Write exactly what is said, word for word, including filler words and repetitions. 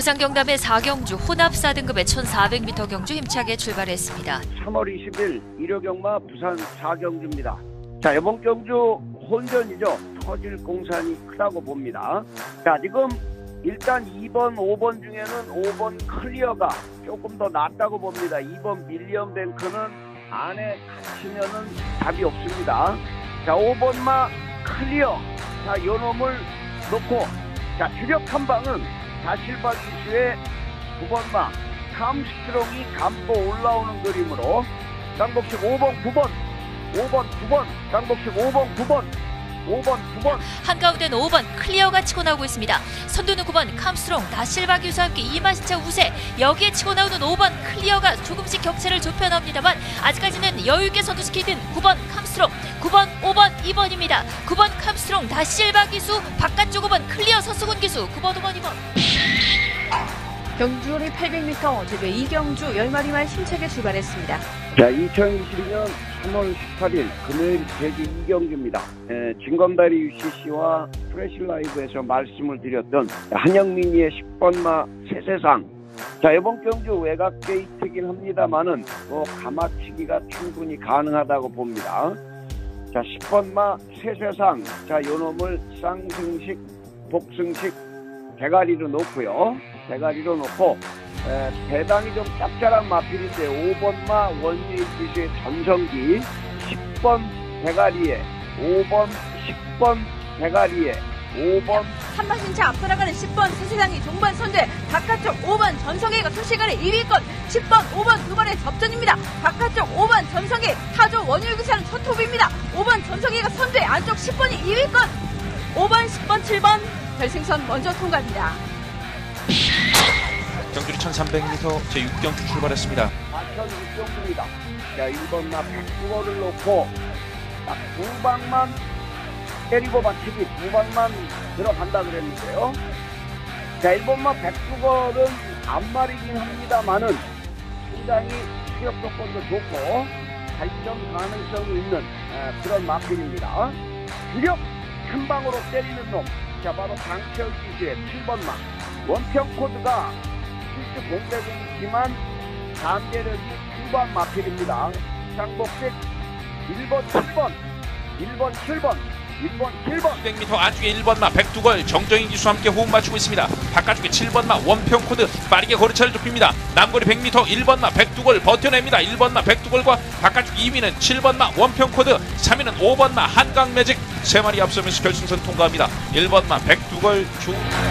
부산경남의 사 경주 혼합 사 등급의 천사백 미터 경주 힘차게 출발했습니다. 삼월 이십일 일요경마 부산 사 경주입니다. 자, 이번 경주 혼전이죠. 터질 공산이 크다고 봅니다. 자, 지금 일단 이 번, 오 번 중에는 오 번 클리어가 조금 더 낫다고 봅니다. 이 번 밀리언 뱅크는 안에 갇히면은 답이 없습니다. 자, 오 번마 클리어. 자, 요 놈을 놓고, 자, 주력 탐방은 다실바 기수의 구 번마 캄스트롱이 감고 올라오는 그림으로 쌍복식 오 번, 구 번, 오 번, 구 번, 쌍복식 오 번, 구 번, 오 번, 구 번. 한가운데는 오 번 클리어가 치고 나오고 있습니다. 선두는 구 번 캄스트롱, 다실바 기수와 함께 이마시차 우세, 여기에 치고 나오는 오 번 클리어가 조금씩 격차를 좁혀나옵니다만 아직까지는 여유있게 선두시키는 구 번 캄스트롱, 구 번, 오 번, 이 번입니다. 구 번 캄스트롱, 다실바 기수, 바깥쪽 오 번 클리어 서수군 기수, 구 번, 오 번, 이 번. 경주거리 팔백 미터 제대 이 경주 열 마리만 힘차게 출발했습니다. 자, 이천이십이 년 삼월 십팔 일 금요일 제주 이 경주입니다. 에, 진검다리 유씨씨와 프레시라이브에서 말씀을 드렸던 한영민이의 십 번마 세세상. 자, 이번 경주 외곽 게이트긴 합니다만은 뭐 가마치기가 충분히 가능하다고 봅니다. 자, 십 번마 세세상. 자, 요 놈을 쌍승식, 복승식 대가리로 놓고요. 대가리로 놓고 에, 배당이 좀 짭짤한 마필인데 오 번마 원유일 기수의 전성기, 십 번 대가리에, 오 번, 십 번 대가리에, 오 번. 한마신차 앞서 나가는 십 번 세세상이 종반 선제, 바깥쪽 오 번 전성기가 순식간에 일 위권, 십 번, 오 번 두 번의 접전입니다. 바깥쪽 오 번 전성기, 타조 원유일 기수는 첫 호흡입니다. 오 번 전성기가 선제, 안쪽 십 번이 이 위권, 오 번, 십 번, 칠 번 결승선 먼저 통과합니다. 경주리 천삼백 미터 제육 경주 출발했습니다. 마천 육 경주입니다. 자, 일 번마 백두거를 놓고 딱 두 방만 때리고 받치기, 두 방만 들어간다 그랬는데요. 자, 일 번마 백두걸은 앞말이긴 합니다만은 굉장히 수력 조건도 좋고 발전 가능성이 있는 에, 그런 마필입니다. 주력 한 방으로 때리는 놈. 자, 바로 강철 기수의 칠 번마. 원평 코드가 실제 공백이지만 잠재력이 후반 마필입니다. 쌍복식 일 번, 칠 번, 일 번, 칠 번, 일 번, 칠 번. 이백 미터 안쪽에 일 번마 백두걸 정정인 기수와 함께 호흡 맞추고 있습니다. 바깥쪽에 칠 번마 원평 코드 빠르게 거리차를 좁힙니다. 남거리 백 미터 일 번마 백두걸 버텨냅니다. 일 번마 백두걸과 바깥쪽 이 위는 칠 번마 원평 코드, 삼 위는 오 번마 한강 매직. 세 마리 앞서면서 결승선 통과합니다. 일 번마 백두걸 중